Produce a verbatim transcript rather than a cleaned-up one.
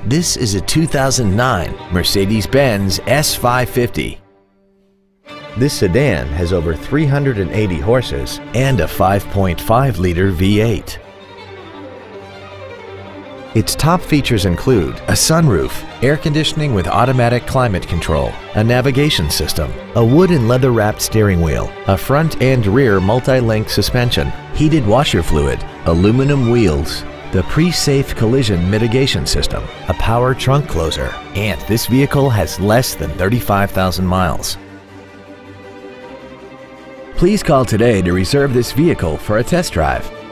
This is a two thousand nine Mercedes-Benz S five fifty. This sedan has over three hundred eighty horses and a five point five liter V eight. Its top features include a sunroof, air conditioning with automatic climate control, a navigation system, a wood and leather-wrapped steering wheel, a front and rear multi-link suspension, heated washer fluid, aluminum wheels, the pre-safe collision mitigation system, a power trunk closer, and this vehicle has less than thirty-five thousand miles. Please call today to reserve this vehicle for a test drive.